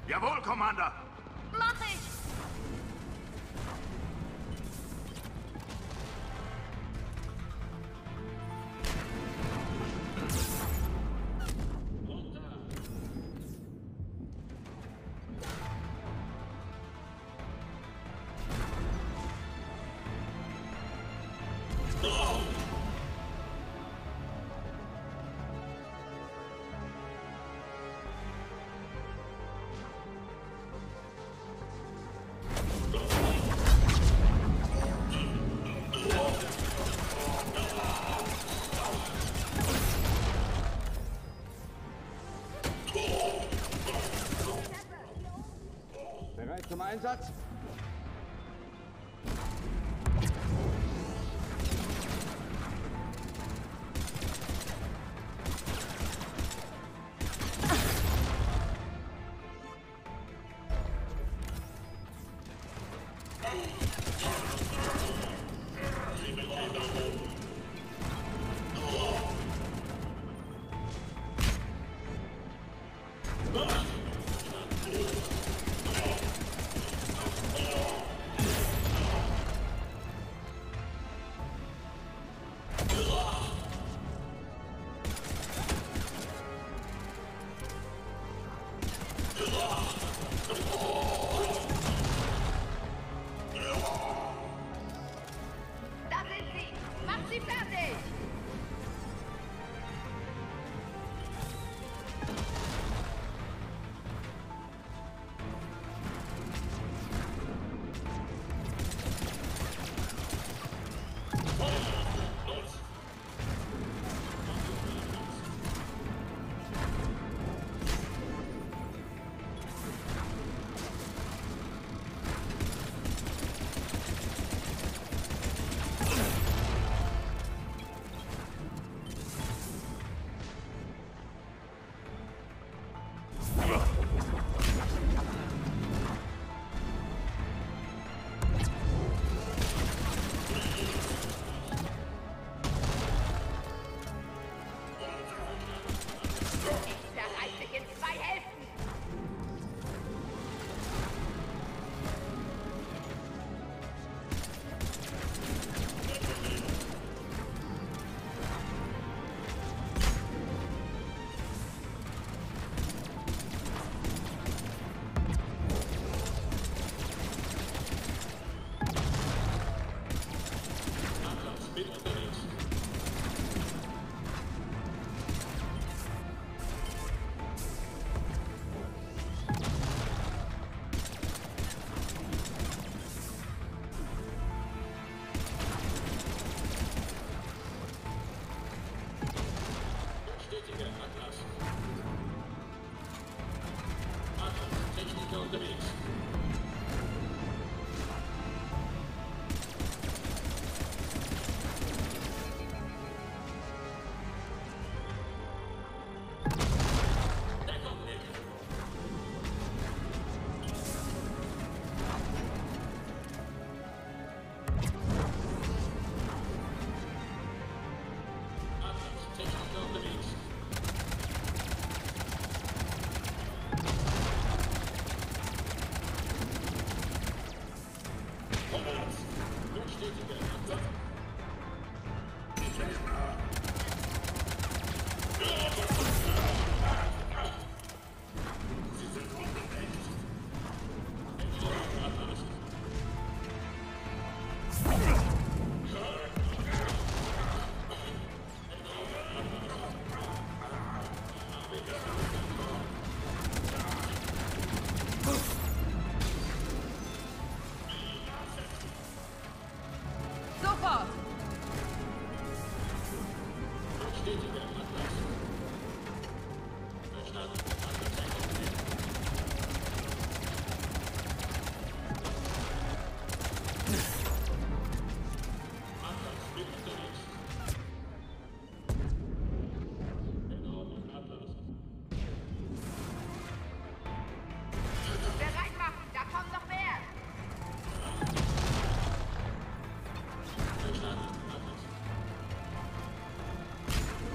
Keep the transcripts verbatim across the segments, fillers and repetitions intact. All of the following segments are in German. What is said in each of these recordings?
Jawohl, Commander! Mach ich! Bereit zum Einsatz?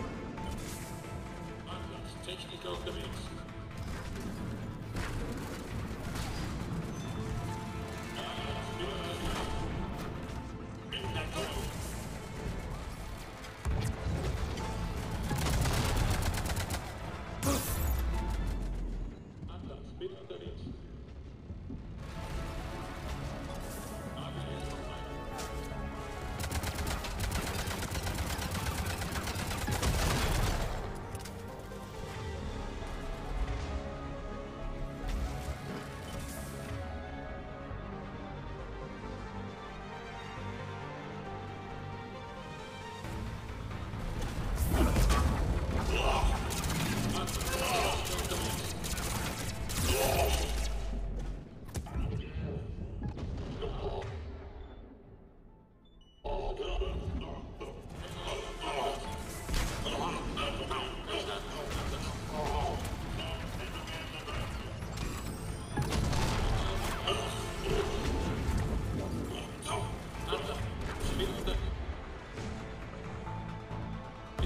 Techniker unterwegs.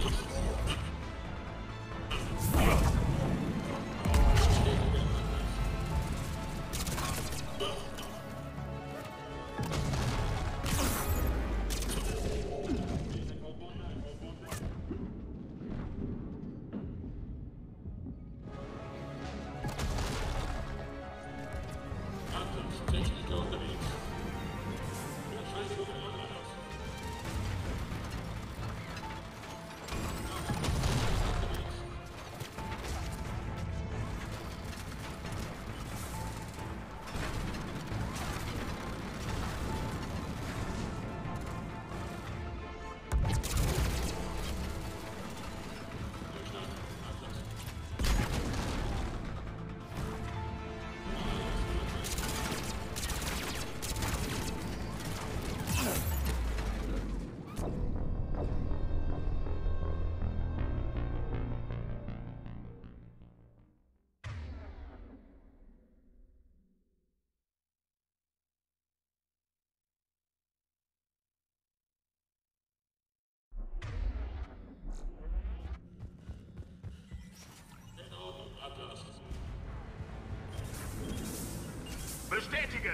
Bestätige!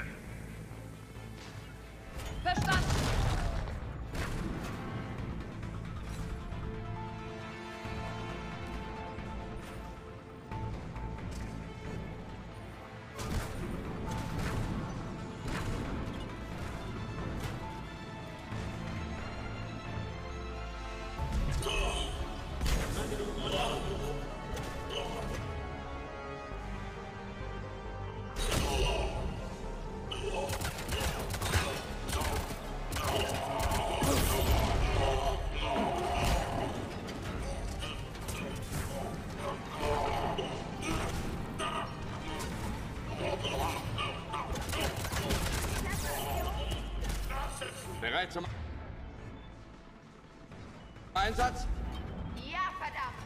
Verstanden! Bereit zum Einsatz? Ja, verdammt!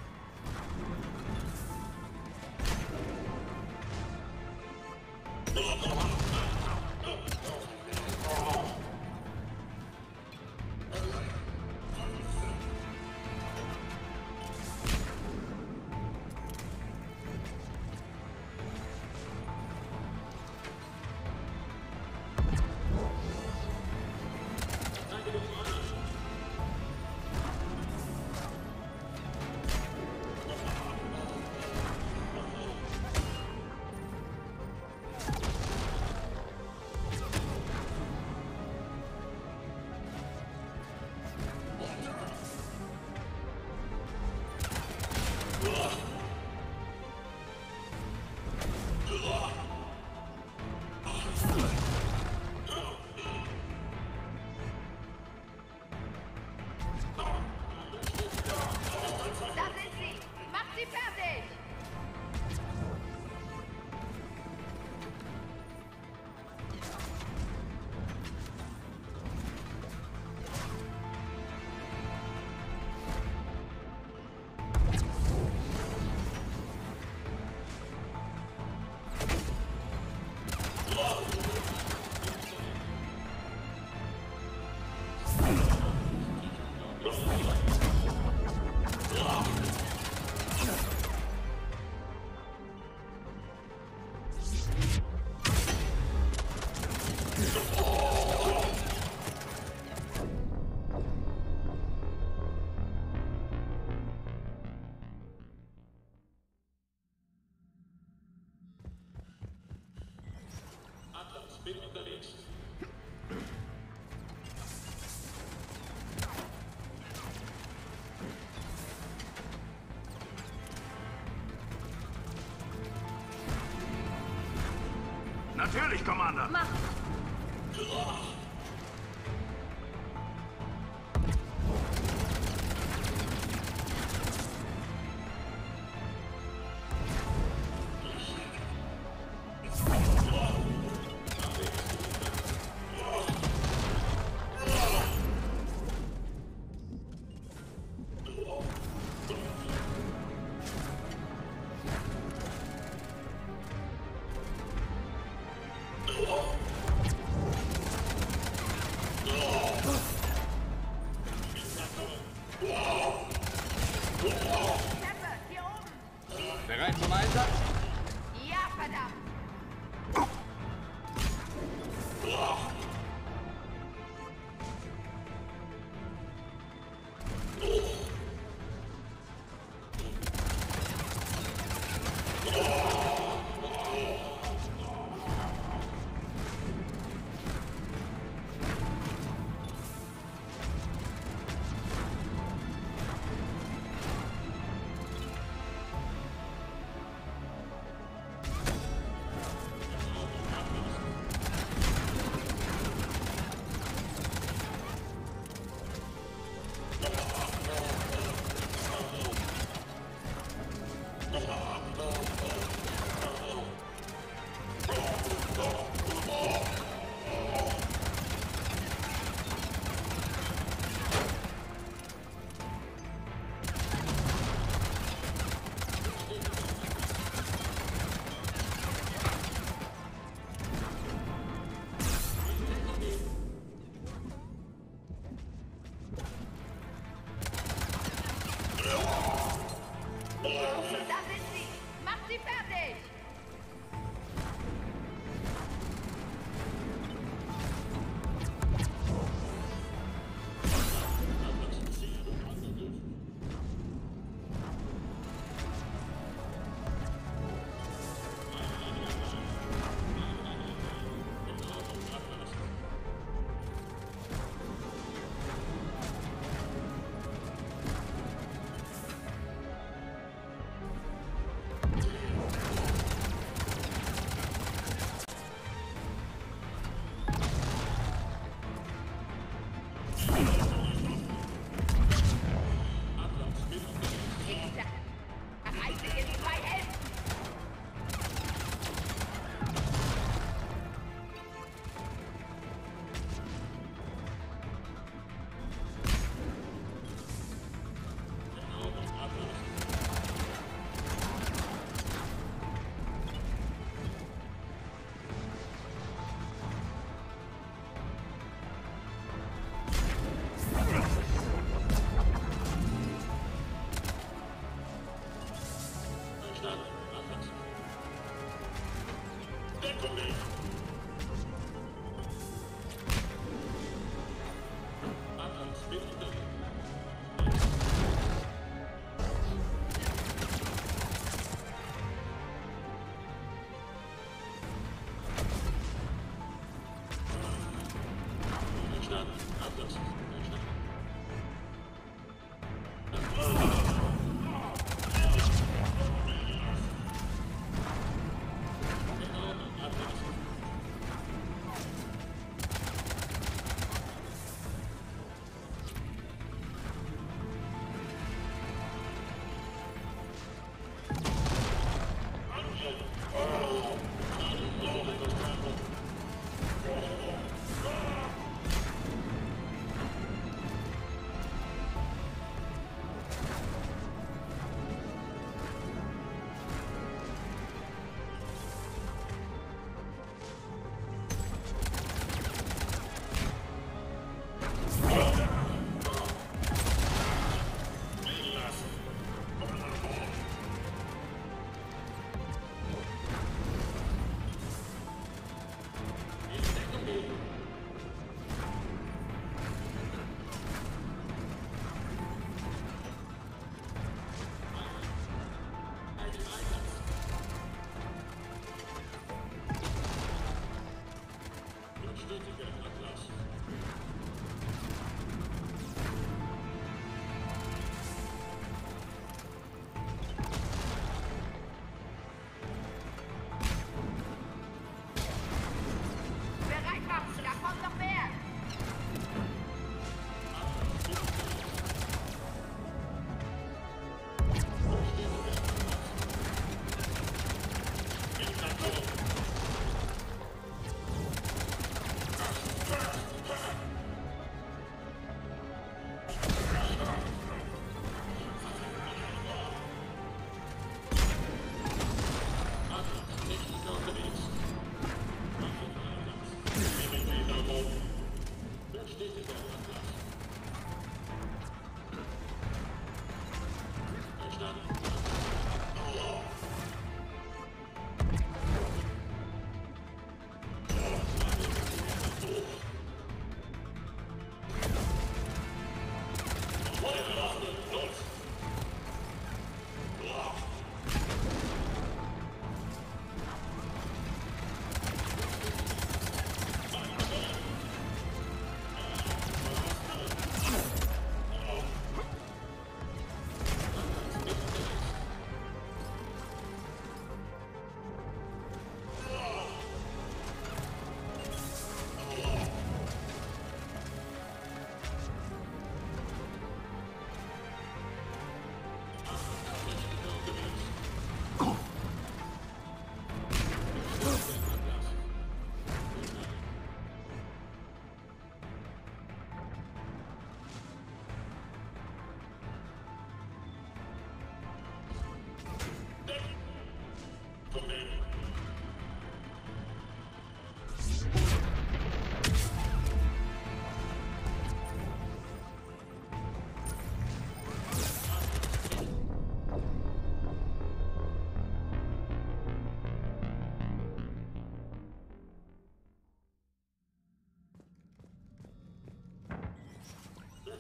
Bin unterwegs. Natürlich, Commander. Mach! zum Einsatz. Ja, verdammt! Da sind sie! Macht sie fertig!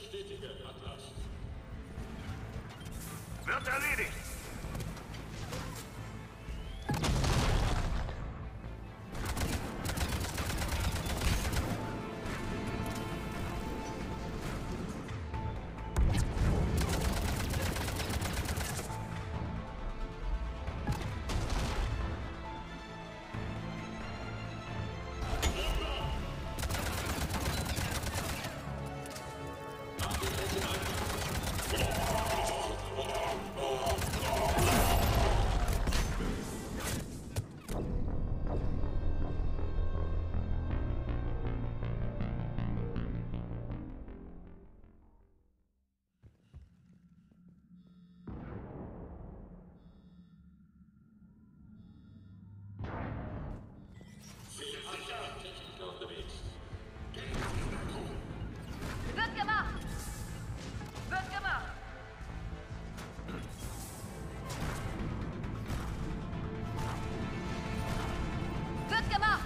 Wird erledigt. Wird gemacht! Wird gemacht! Wird gemacht!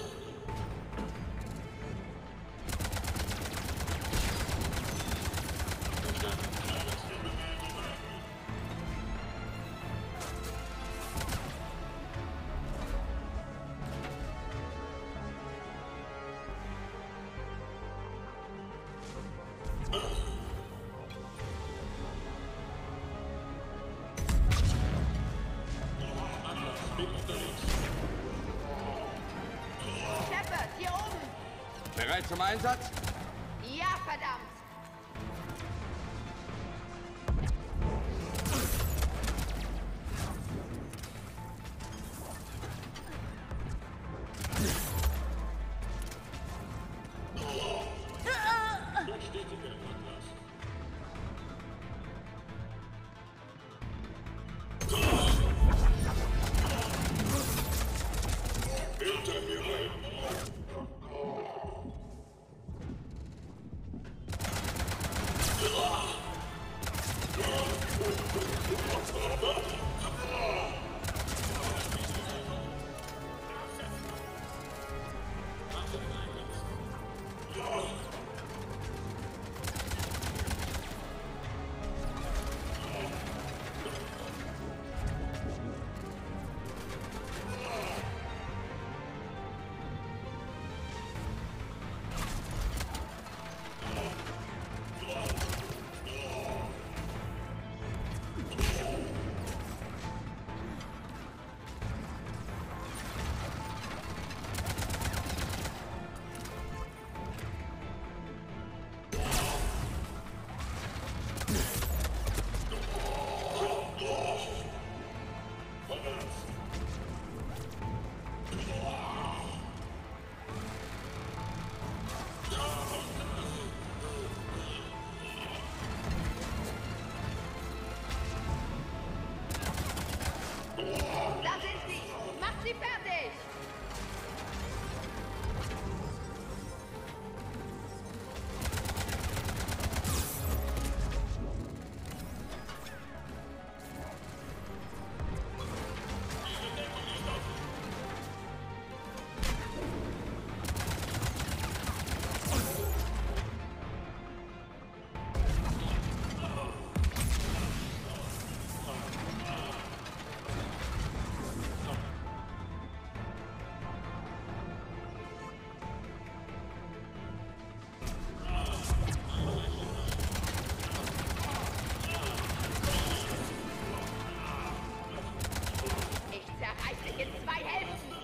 Shepard, hier oben! Bereit zum Einsatz? Ja, verdammt! Da sind sie! Macht sie fertig! Ich zerreiß dich in zwei Hälften!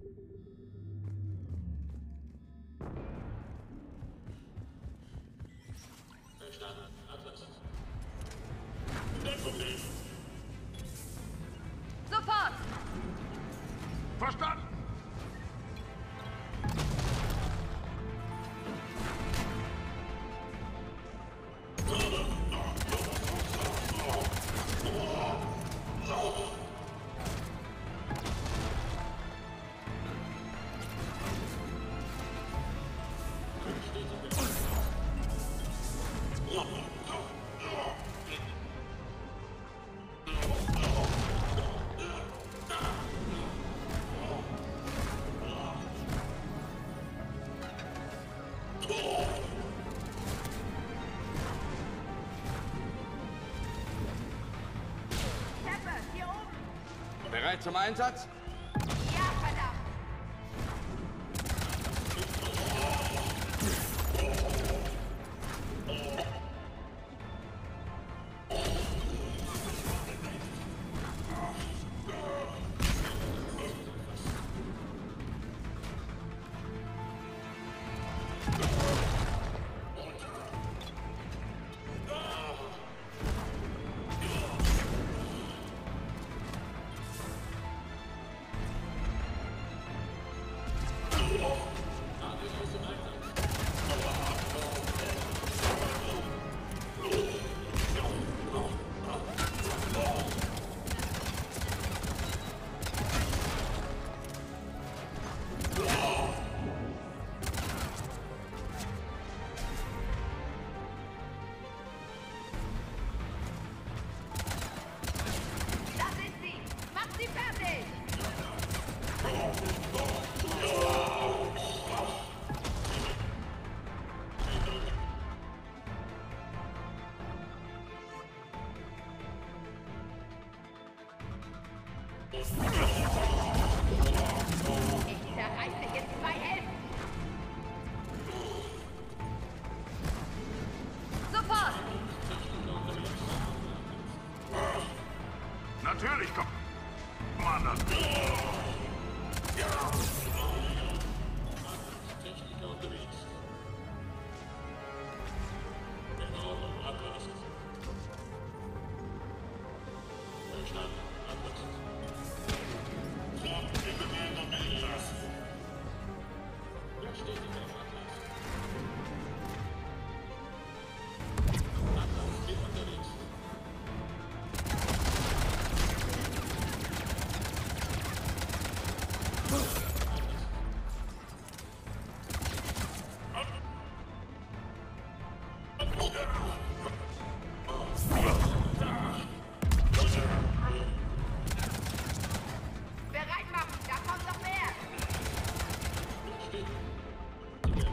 Sofort! Verstanden! Shepard, hier oben! Bereit zum Einsatz? Ja, verdammt! Das ist sie! Macht sie fertig! Ich zerreiß dich in zwei Hälften! Sofort! Natürlich, Commander! Techniker unterwegs. In Ordnung, Atlas. Verstanden, Atlas. Fort in Bewegung, Atlas. Bestätigung, Atlas. Atlas, bin unterwegs. Bereit machen! Da kommt noch mehr!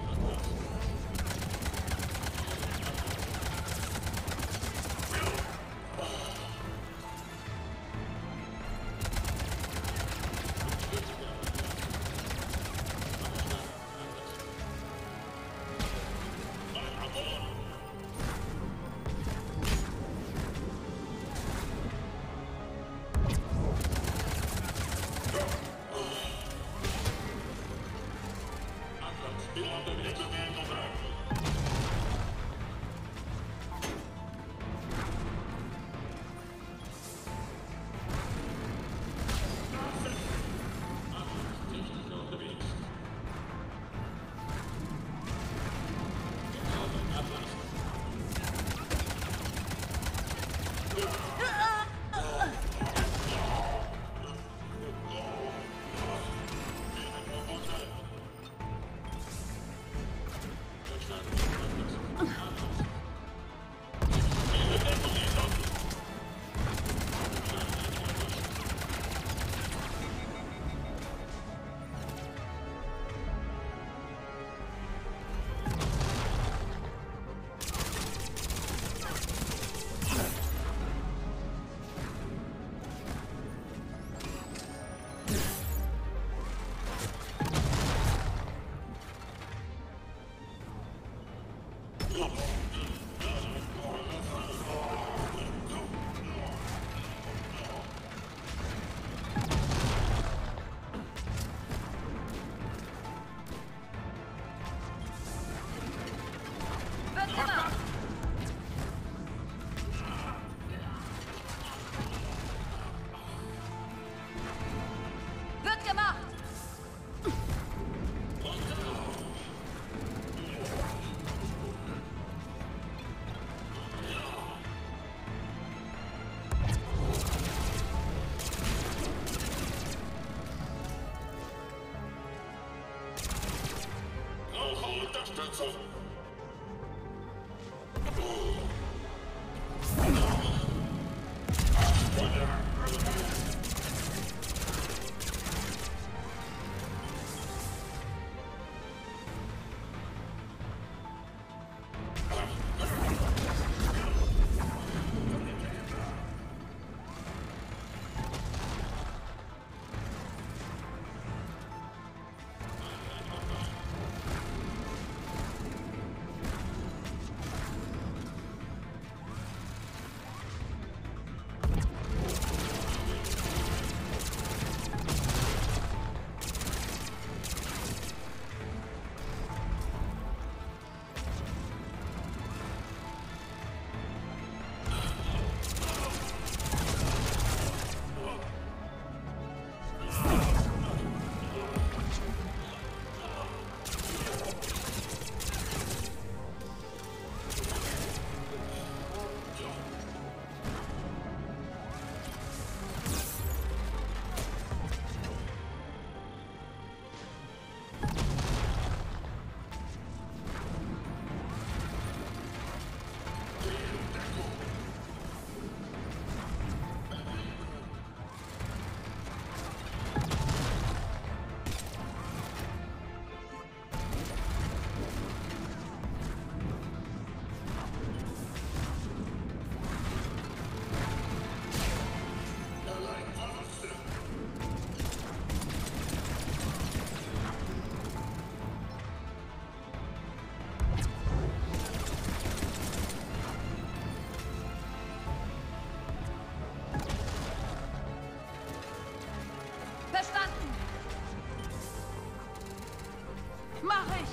Mach ich!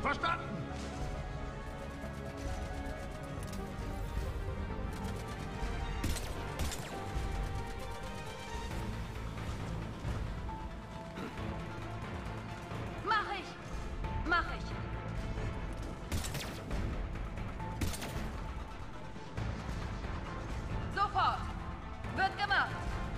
Verstanden! Mach ich! Mach ich! Sofort! Wird gemacht!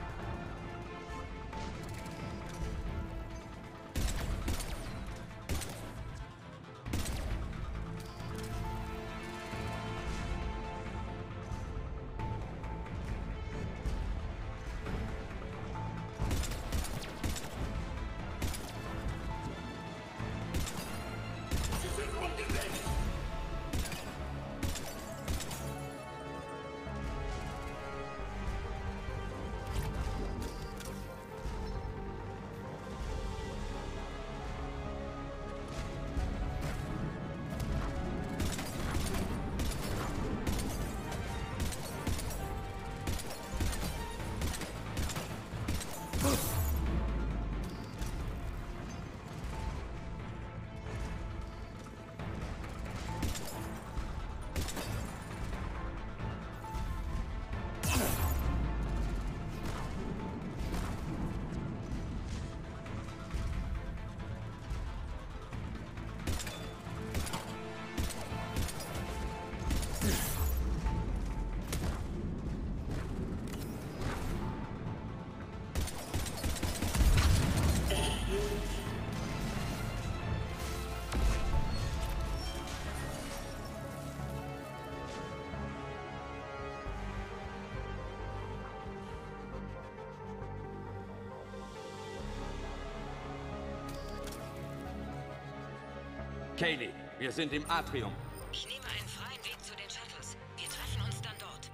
Kaylee, wir sind im Atrium. Ich nehme einen freien Weg zu den Shuttles. Wir treffen uns dann dort.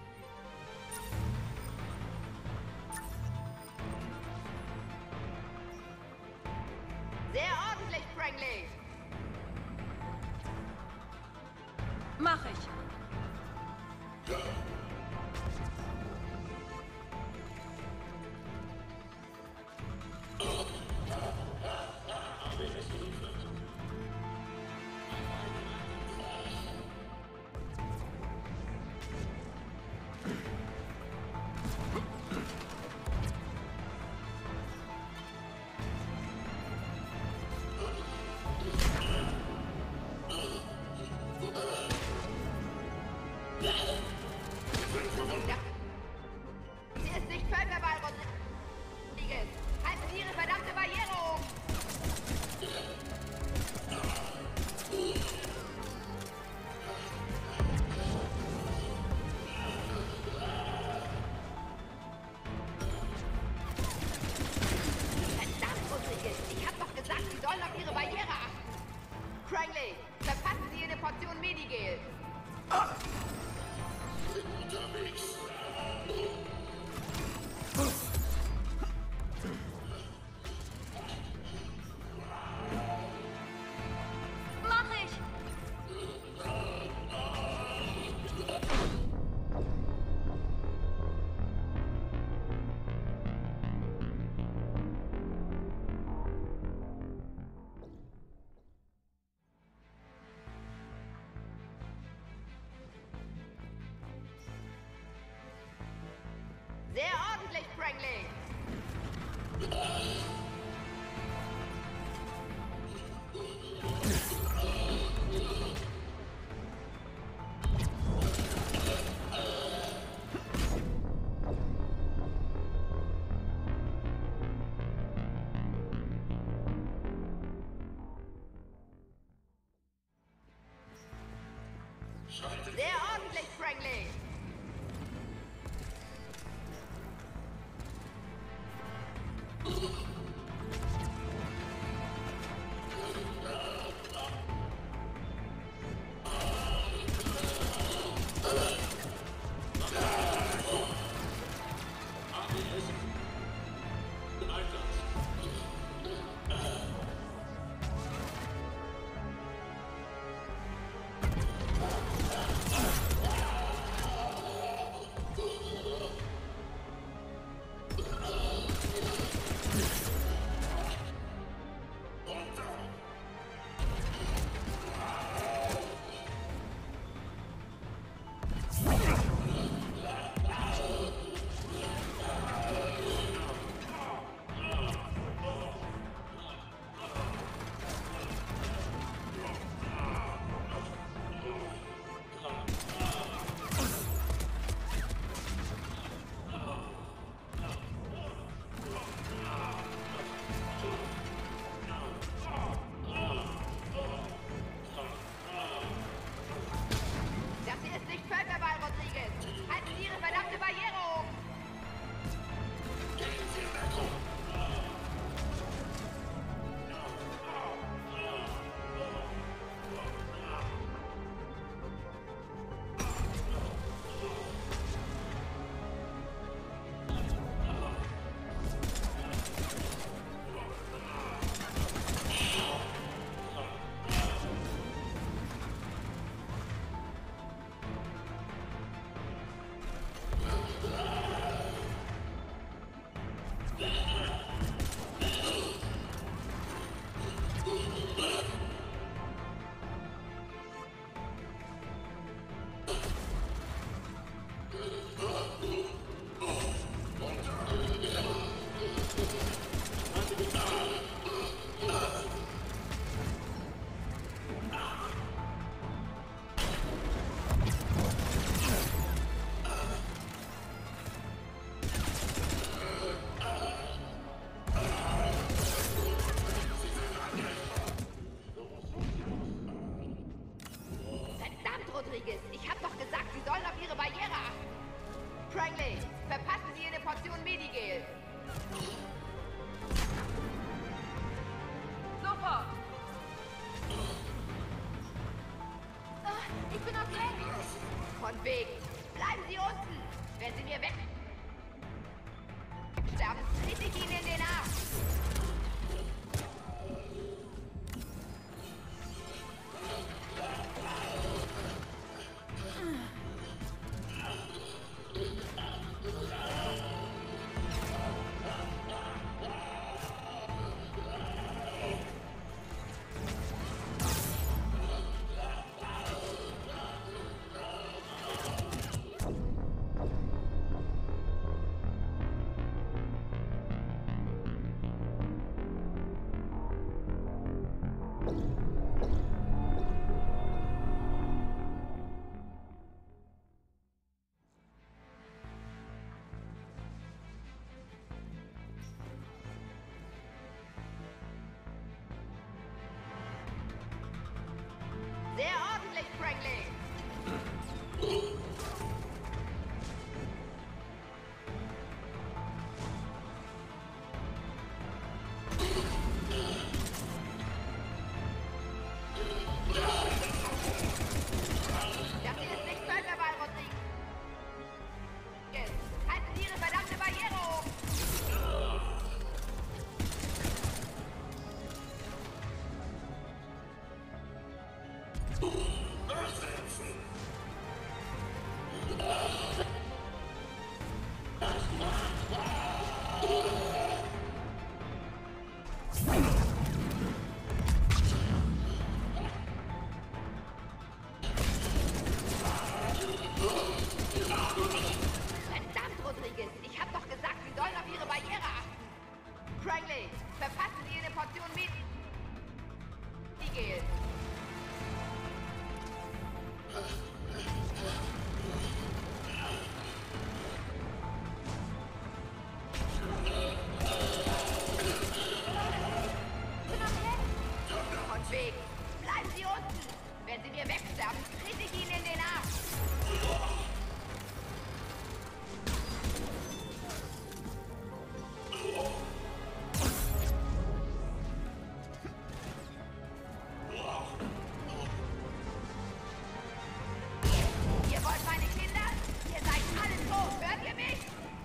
Sehr ordentlich, Prangley. Mach ich! Sie ist nicht völkerball, Rodriguez. Halten Sie Ihre verdammte Barriere hoch! Verdammt, Rodriguez! Ich hab doch gesagt, Sie sollen auf Ihre Barriere achten! Prangley, verpassen Sie eine Portion Medigel! Unterwegs. Mach ich! Sehr ordentlich, Prangley! Sehr ordentlich, Prangley! Rodriguez. Ich hab doch gesagt, Sie sollen auf Ihre Barriere achten. Crangley, verpassen Sie eine Portion Medigel. Sofort! Ah, ich bin okay. Von wegen. Bleiben Sie unten. Wenn Sie mir weg... sterben, trete ich Ihnen in den Arm. Sehr ordentlich, Crangley. Das hier ist nicht Völkerball, Rodriguez. Halten Sie Ihre verdammte Barriere hoch. Verdammt, Rodriguez. Ich hab doch gesagt, Sie sollen auf Ihre Barriere achten. Crangley, verpassen Sie eine Portion Medigel. Von wegen. Bleiben Sie unten. Wenn Sie mir wegsterben, trete ich Ihnen in den Arm. Ihr wollt meine Kinder? Ihr seid alle tot. Hört ihr mich?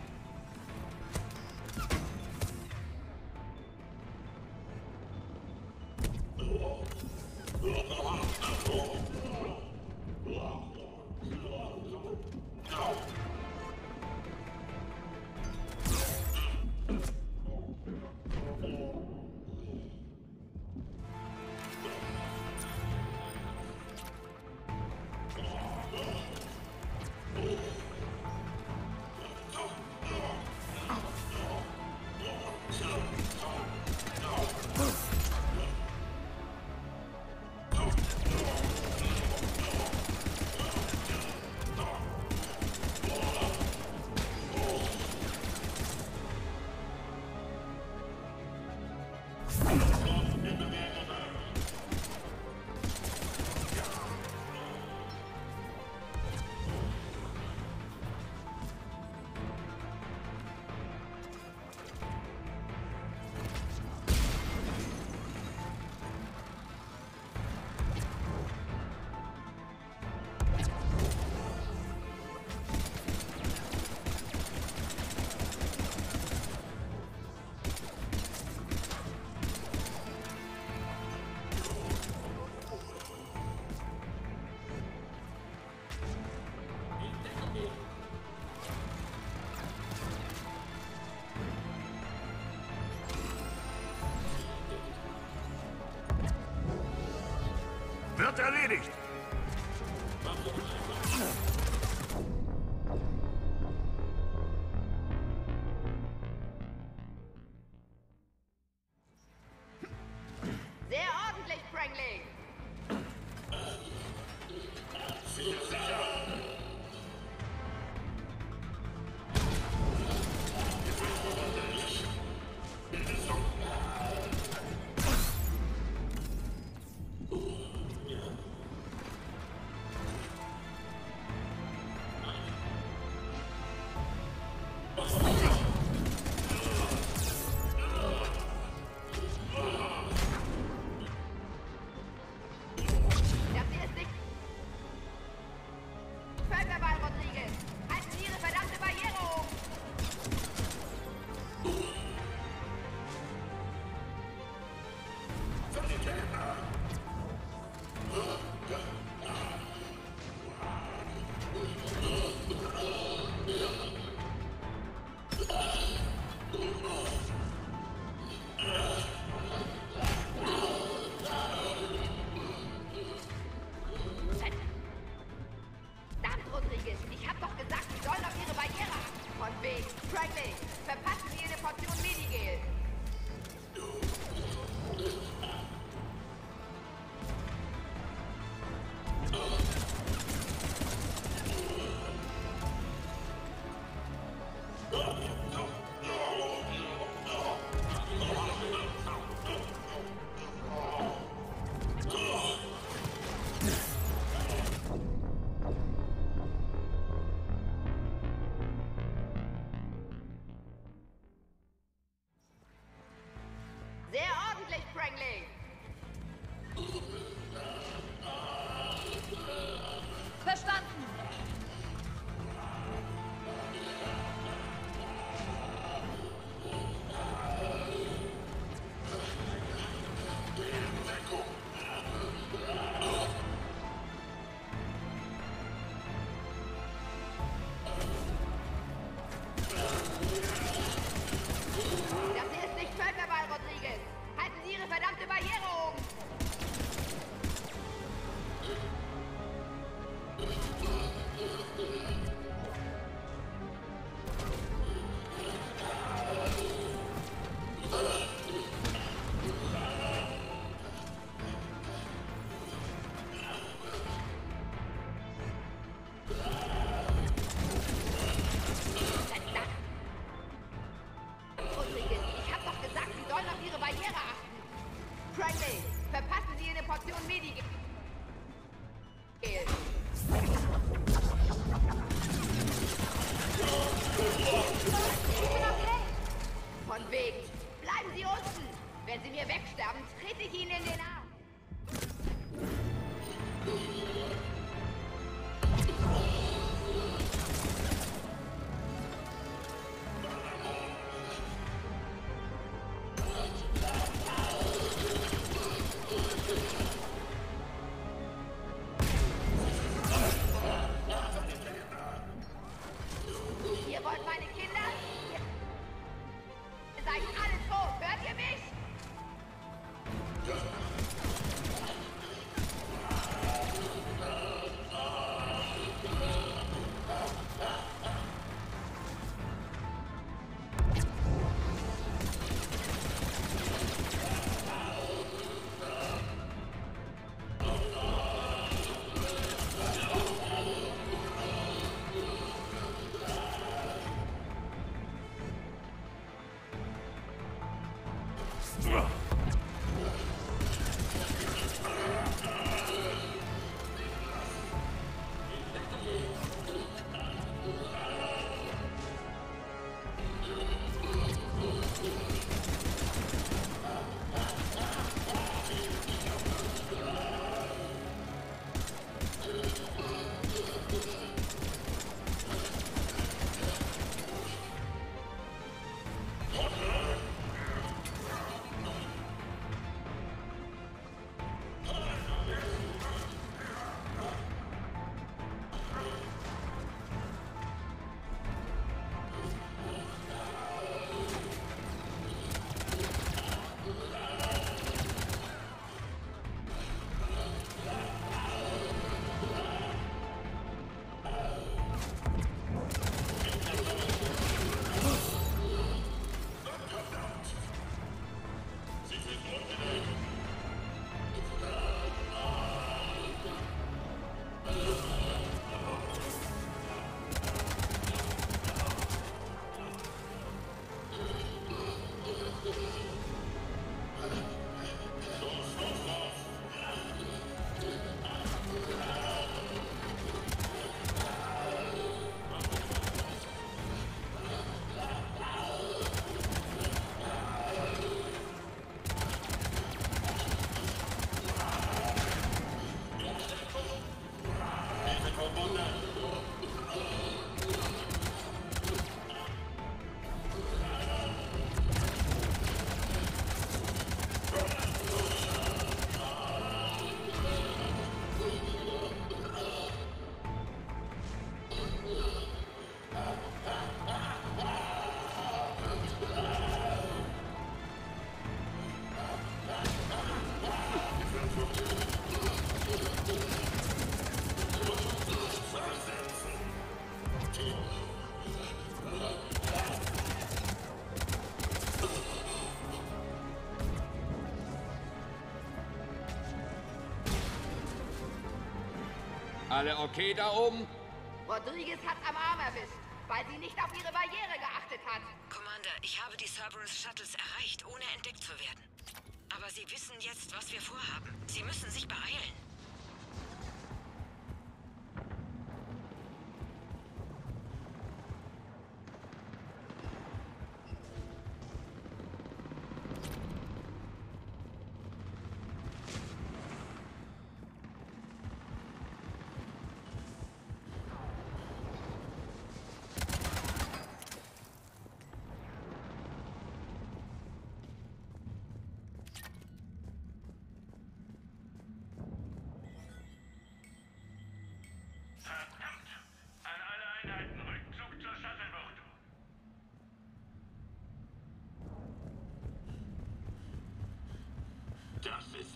Wird erledigt. Sehr ordentlich, Crangley. verdammte Barriere oben! Rodriguez, ich hab doch gesagt, Sie sollen auf Ihre Barriere achten. Cranley, verpassen Sie eine Portion Medi. Von wegen. Bleiben Sie unten. Wenn Sie mir wegsterben, trete ich Ihnen in den Arm. Ihr wollt meine Kinder? Ihr seid alle tot. Hört ihr mich? Alle okay da oben? Rodriguez hat am Arm erwischt, weil sie nicht auf ihre Barriere geachtet hat. Commander, ich habe die Cerberus Shuttles erreicht, ohne entdeckt zu werden. Aber sie wissen jetzt, was wir vorhaben. Sie müssen sich beeilen.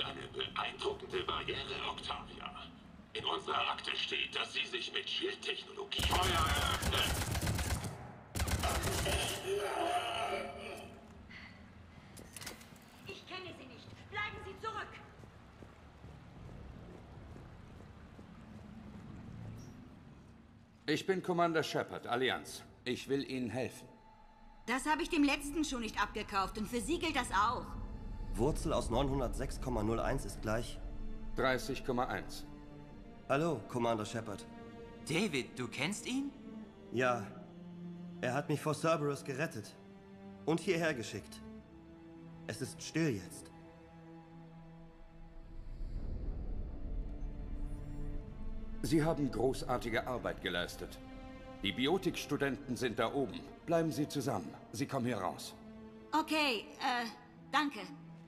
eine beeindruckende Barriere, Octavia. In unserer Akte steht, dass Sie sich mit Schildtechnologie Feuer eröffnen. Ich kenne Sie nicht. Bleiben Sie zurück. Ich bin Commander Shepard, Allianz. Ich will Ihnen helfen. Das habe ich dem letzten schon nicht abgekauft und für Sie gilt das auch. Wurzel aus neunhundertsechs Komma null eins ist gleich... dreißig Komma eins. Hallo, Commander Shepard. David, du kennst ihn? Ja, er hat mich vor Cerberus gerettet und hierher geschickt. Es ist still jetzt. Sie haben großartige Arbeit geleistet. Die Biotikstudenten sind da oben. Bleiben Sie zusammen. Sie kommen hier raus. Okay, äh, danke.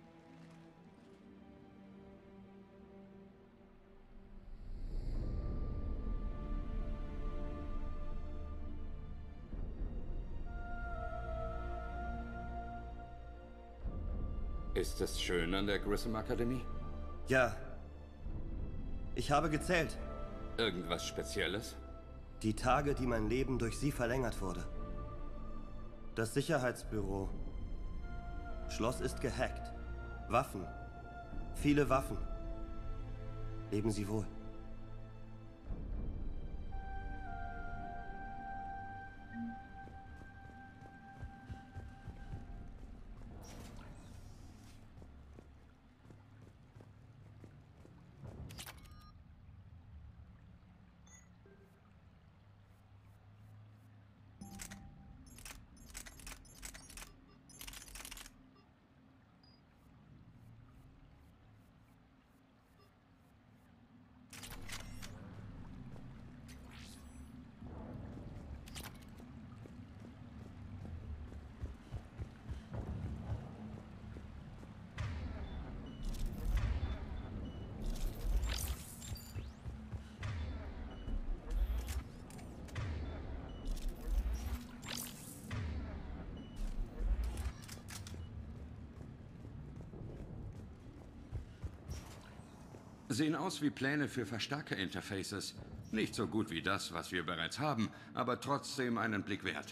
Ist es schön an der Grissom Akademie? Ja. Ich habe gezählt. Irgendwas Spezielles? Die Tage, die mein Leben durch sie verlängert wurde. Das Sicherheitsbüro. Schloss ist gehackt. Waffen. Viele Waffen. Leben Sie wohl. Sehen aus wie Pläne für Verstärkerinterfaces. Nicht so gut wie das, was wir bereits haben, aber trotzdem einen Blick wert.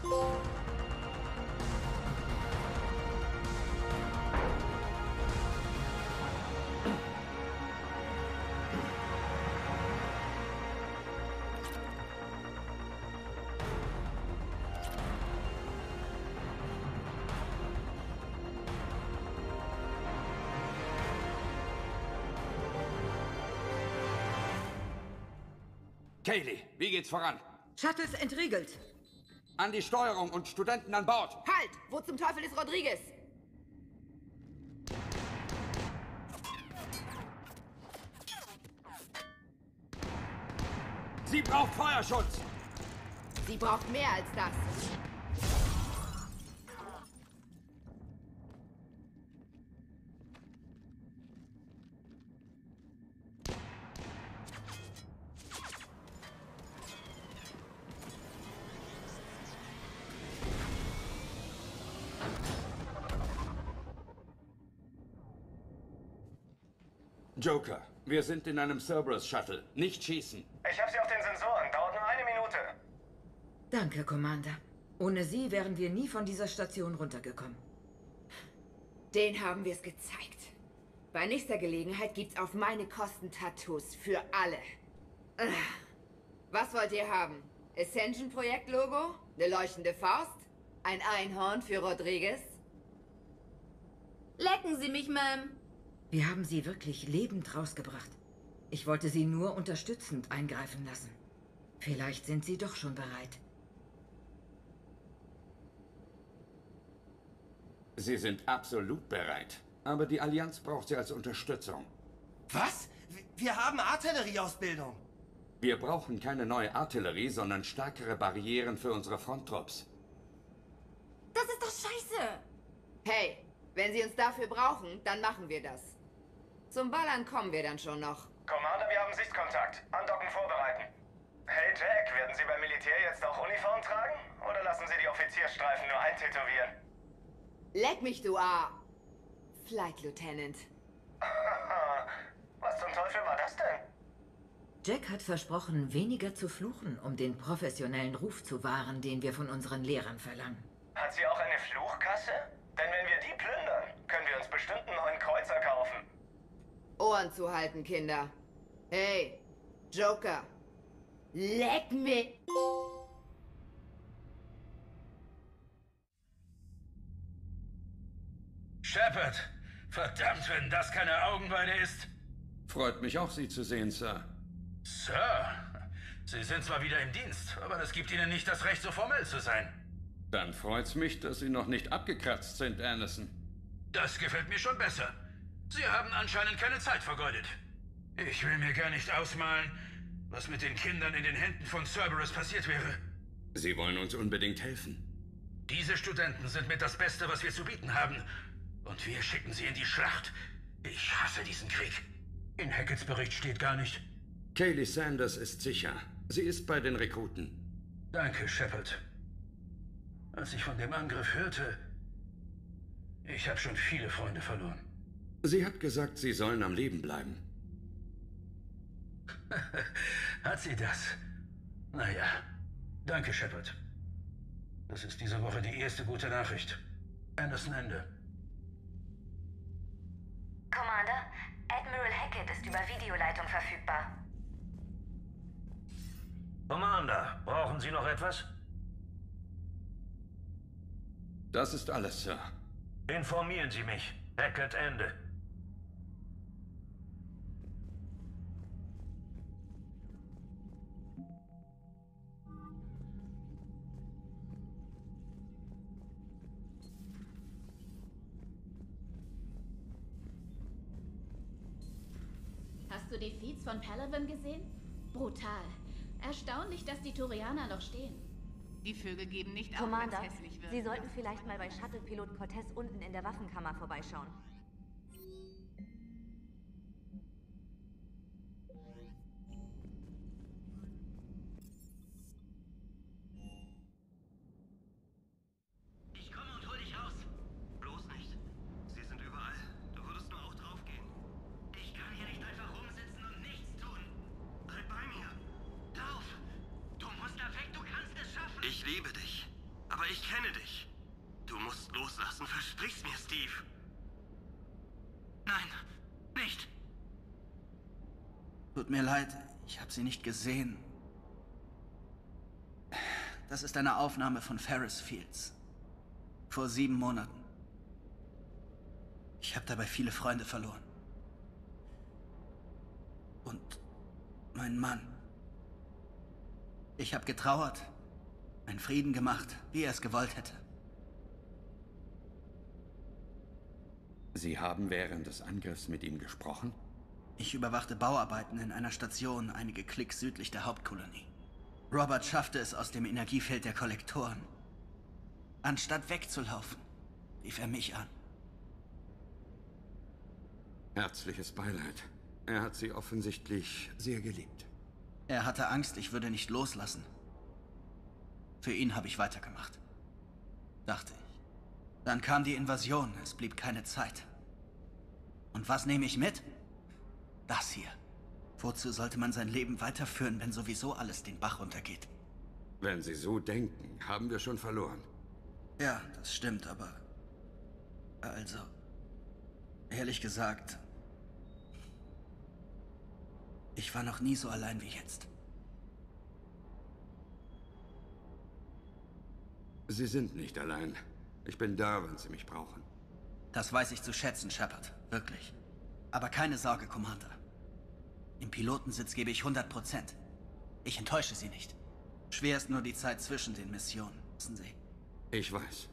Kaylee, wie geht's voran? Shuttles entriegelt. An die Steuerung und Studenten an Bord. Halt! Wo zum Teufel ist Rodriguez? Sie braucht Feuerschutz. Sie braucht mehr als das. Joker, wir sind in einem Cerberus-Shuttle. Nicht schießen. Ich habe sie auf den Sensoren. Dauert nur eine Minute. Danke, Commander. Ohne Sie wären wir nie von dieser Station runtergekommen. Den haben wir es gezeigt. Bei nächster Gelegenheit gibt's auf meine Kosten Tattoos für alle. Ugh. Was wollt ihr haben? Ascension-Projekt-Logo? Eine leuchtende Faust? Ein Einhorn für Rodriguez? Lecken Sie mich, Ma'am. Wir haben Sie wirklich lebend rausgebracht. Ich wollte Sie nur unterstützend eingreifen lassen. Vielleicht sind Sie doch schon bereit. Sie sind absolut bereit. Aber die Allianz braucht sie als Unterstützung. Was? Wir haben Artillerieausbildung. Wir brauchen keine neue Artillerie, sondern stärkere Barrieren für unsere Fronttrupps. Das ist doch scheiße. Hey, wenn Sie uns dafür brauchen, dann machen wir das. Zum Ballern kommen wir dann schon noch. Commander, wir haben Sichtkontakt. Andocken vorbereiten. Hey Jack, werden Sie beim Militär jetzt auch Uniform tragen? Oder lassen Sie die Offiziersstreifen nur eintätowieren? Leck mich, du A. Flight Lieutenant. Was zum Teufel war das denn? Jack hat versprochen, weniger zu fluchen, um den professionellen Ruf zu wahren, den wir von unseren Lehrern verlangen. Hat sie auch eine Fluchkasse? Denn wenn wir die plündern, können wir uns bestimmt einen neuen Kreuzer kaufen. Ohren zu halten, Kinder. Hey, Joker. Leck mich. Shepard! Verdammt, wenn das keine Augenweide ist! Freut mich auch, Sie zu sehen, Sir. Sir, Sie sind zwar wieder im Dienst, aber das gibt Ihnen nicht das Recht, so formell zu sein. Dann freut's mich, dass Sie noch nicht abgekratzt sind, Anderson. Das gefällt mir schon besser. Sie haben anscheinend keine Zeit vergeudet. Ich will mir gar nicht ausmalen, was mit den Kindern in den Händen von Cerberus passiert wäre. Sie wollen uns unbedingt helfen. Diese Studenten sind mit das Beste, was wir zu bieten haben. Und wir schicken sie in die Schlacht. Ich hasse diesen Krieg. In Hacketts Bericht steht gar nicht. Kaylee Sanders ist sicher. Sie ist bei den Rekruten. Danke, Shepard. Als ich von dem Angriff hörte, ich habe schon viele Freunde verloren. Sie hat gesagt, Sie sollen am Leben bleiben. Hat sie das? Naja, danke, Shepard. Das ist diese Woche die erste gute Nachricht. Anderson Ende. Commander, Admiral Hackett ist über Videoleitung verfügbar. Commander, brauchen Sie noch etwas? Das ist alles, Sir. Informieren Sie mich. Hackett Ende. Hast du die Feeds von Palaven gesehen? Brutal. Erstaunlich, dass die Turianer noch stehen. Die Vögel geben nicht auf, Commander, wenn's hässlich wird. Sie sollten vielleicht mal bei Shuttle-Pilot Cortez unten in der Waffenkammer vorbeischauen. Ich komme und hol dich raus. Bloß nicht. Sie sind überall. Du würdest nur auch draufgehen. Ich kann hier nicht einfach rumsitzen und nichts tun. Bleib bei mir. Lauf. Du musst da weg. Du kannst es schaffen. Ich liebe dich. Aber ich kenne dich. Du musst loslassen. Versprich's mir, Steve. Nein, nicht. Tut mir leid, ich habe sie nicht gesehen. Das ist eine Aufnahme von Ferris Fields. Vor sieben Monaten. Ich habe dabei viele Freunde verloren. Und meinen Mann. Ich habe getrauert, einen Frieden gemacht, wie er es gewollt hätte. Sie haben während des Angriffs mit ihm gesprochen? Ich überwachte Bauarbeiten in einer Station einige Klicks südlich der Hauptkolonie. Robert schaffte es aus dem Energiefeld der Kollektoren. Anstatt wegzulaufen, rief er mich an. Herzliches Beileid. Er hat Sie offensichtlich sehr geliebt. Er hatte Angst, ich würde nicht loslassen. Für ihn habe ich weitergemacht. Dachte ich. Dann kam die Invasion, es blieb keine Zeit. Und was nehme ich mit? Das hier. Wozu sollte man sein Leben weiterführen, wenn sowieso alles den Bach runtergeht? Wenn Sie so denken, haben wir schon verloren. Ja, das stimmt, aber... Also... Ehrlich gesagt... Ich war noch nie so allein wie jetzt. Sie sind nicht allein. Ich bin da, wenn Sie mich brauchen. Das weiß ich zu schätzen, Shepard. Wirklich. Aber keine Sorge, Commander. Im Pilotensitz gebe ich hundert Prozent. Ich enttäusche Sie nicht. Schwer ist nur die Zeit zwischen den Missionen, wissen Sie. Ich weiß.